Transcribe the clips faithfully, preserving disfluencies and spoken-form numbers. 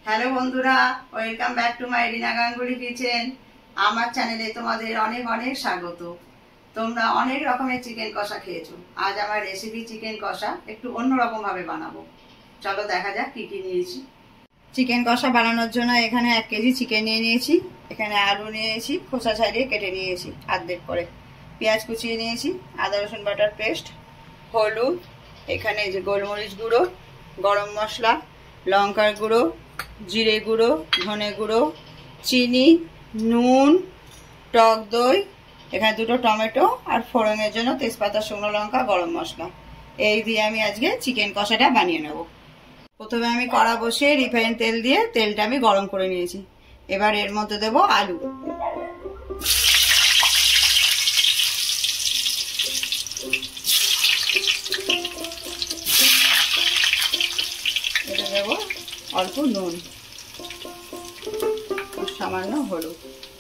Hello বন্ধুরা, welcome back to my Rina Ganguly kitchen. আমার চ্যানেলে তোমাদের অনেক অনেক স্বাগত। তোমরা অনেক রকমের চিকেন কষা খেয়েছো। আজ আমার রেসিপি চিকেন কষা একটু অন্যরকম ভাবে বানাবো। চলো দেখা যাক কি কি নিয়েছি। চিকেন কষা বানানোর জন্য এখানে এক কেজি চিকেন নিয়ে নিয়েছি। এখানে আলু নিয়েছি, খোসা ছাড়িয়ে কেটে নিয়েছি অর্ধেক করে। পেঁয়াজ কুচিয়ে নিয়েছি, আদা রসুন বাটার পেস্ট, হলুদ, এখানে যে গোলমরিচ গুঁড়ো, গরম মশলা, লঙ্কার গুঁড়ো, জিরে গুঁড়ো, ধনে গুঁড়ো, চিনি, নুন, টক দই, এখানে দুটো টমেটো আর ফোড়নের জন্য তেজপাতা, শুকনো লঙ্কা, গরম মশলা। এই দিয়ে আমি আজকে চিকেন কষাটা বানিয়ে নেব। প্রথমে আমি কড়া বসিয়ে রিফাইন তেল দিয়ে তেলটা আমি গরম করে নিয়েছি। এবার এর মধ্যে দেব আলু, এটা দেব অল্প নুন, সামান্য হলুদ।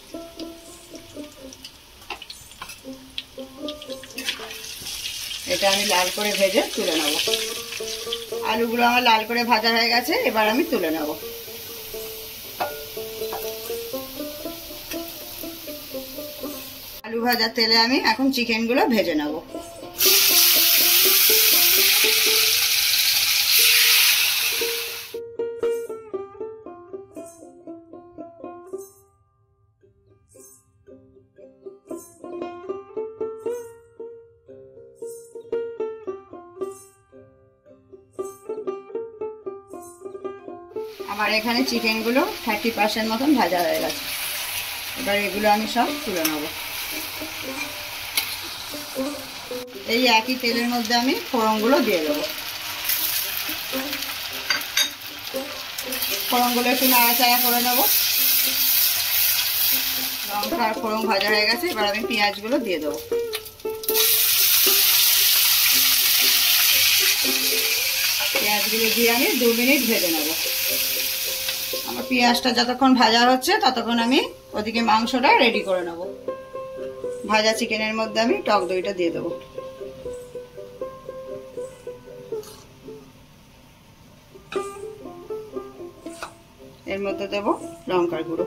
এটা আমি লাল করে ভেজে তুলে নেব। আলুগুলো আমার লাল করে ভাজা হয়ে গেছে, এবার আমি তুলে নেব। আলু ভাজার তেলে আমি এখন চিকেনগুলো ভেজে নেব। আমার এখানে চিকেনগুলো থার্টি পার্সেন্ট মতন ভাজা হয়ে গেছে। এবার এগুলো আমি সব তুলে নেব। এই একই তেলের মধ্যে আমি ফোড়নগুলো দিয়ে দেবো। ফোড়নগুলো একটু নাড়াচাড়া করে নেব। লঙ্কা আর ফোড়ন ভাজা হয়ে গেছে, এবার আমি পেঁয়াজগুলো দিয়ে দেবো। পেঁয়াজগুলো দিয়ে আমি দু মিনিট ভেজে নেব। আমার পেঁয়াজটা যতক্ষণ ভাজা হচ্ছে ততক্ষণ আমি ওদিকে মাংসটা রেডি করে নেব। ভাজা চিকেনের মধ্যে আমি টক দইটা দিয়ে দেবো। এর মধ্যে দেব লঙ্কার গুঁড়ো,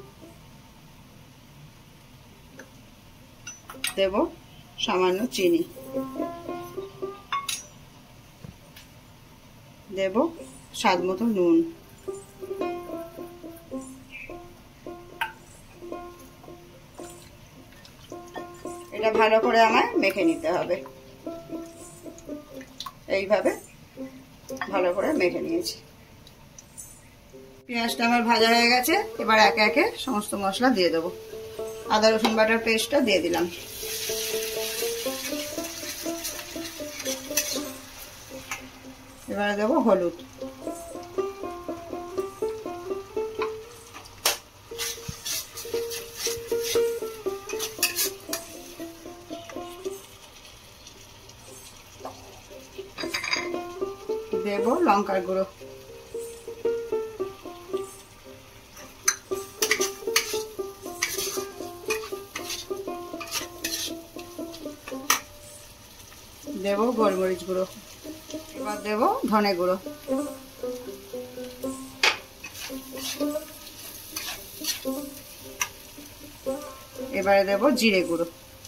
দেব সামান্য চিনি, দেব স্বাদ মতো নুন। এটা ভালো করে আমায় মেখে নিতে হবে। এইভাবে ভালো করে মেখে নিয়েছি। পেঁয়াজটা আমার ভাজা হয়ে গেছে, এবার একে একে সমস্ত মশলা দিয়ে দেবো। আদা রসুন বাটার পেস্টটা দিয়ে দিলাম। এবারে দেবো হলুদ, দেব লঙ্কার গুঁড়ো, দেব গোলমরিচ গুঁড়ো, এবার দেব ধনে গুঁড়ো, এবারে দেব জিরে গুঁড়ো।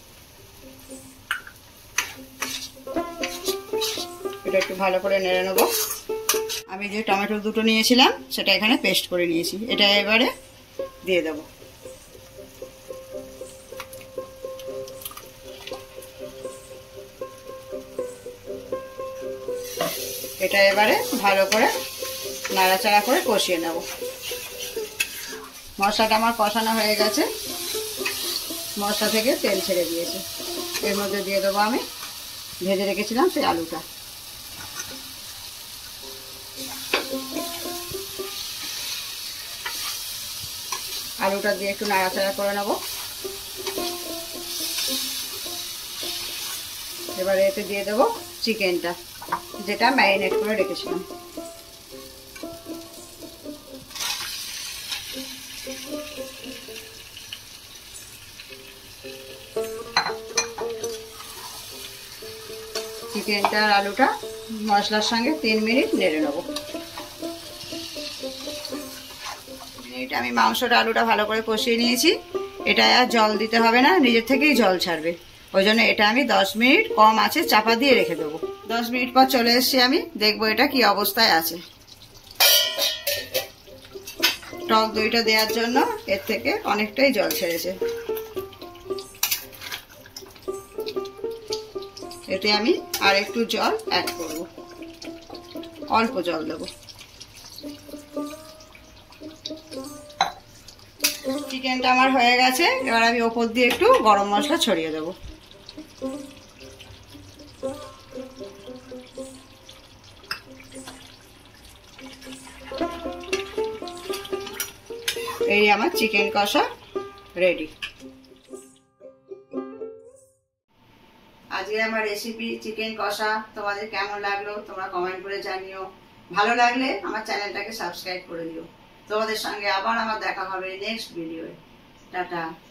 এটা একটু ভালো করে নেড়ে নেব। আমি যে টমেটো দুটো নিয়েছিলাম সেটা এখানে পেস্ট করে নিয়েছি, এটা এবারে দিয়ে দেব। এটা এবারে ভালো করে নাড়াচাড়া করে কষিয়ে নেব। মশলাটা আমার কষানো হয়ে গেছে, মশলা থেকে তেল ছেড়ে দিয়েছে। এর মধ্যে দিয়ে দেবো আমি ভেজে রেখেছিলাম সেই আলুটা। আলুটা দিয়ে একটু নাড়াচাড়া করে নেব। এবারে এতে দিয়ে দেবো চিকেনটা, যেটা ম্যারিনেট করে রেখেছিলাম। চিকেনটা আর আলুটা মশলার সঙ্গে তিন মিনিট নেড়ে নেব। মিনিট আমি মাংসটা আলুটা ভালো করে কষিয়ে নিয়েছি। এটা আর জল দিতে হবে না, নিজের থেকেই জল ছাড়বে। ওই জন্য এটা আমি দশ মিনিট কম আছে চাপা দিয়ে রেখে দেবো। দশ মিনিট পর চলে এসেছি, আমি দেখবো এটা কি অবস্থায় আছে। টক দইটা দেওয়ার জন্য এর থেকে অনেকটাই জল ছেড়েছে। এতে আমি আর একটু জল অ্যাড করব, অল্প জল দেবো। চিকেনটা আমার হয়ে গেছে, এবার আমি ওপর দিয়ে একটু গরম মশলা ছড়িয়ে দেবো। এই আমার চিকেন কষা রেডি। আজকে আমার রেসিপি চিকেন কষা তোমাদের কেমন লাগলো তোমরা কমেন্ট করে জানিও। ভালো লাগলে আমার চ্যানেলটাকে সাবস্ক্রাইব করে দিও। তোমাদের সঙ্গে আবার আমার দেখা হবে নেক্সট ভিডিওয়ে। টাটা।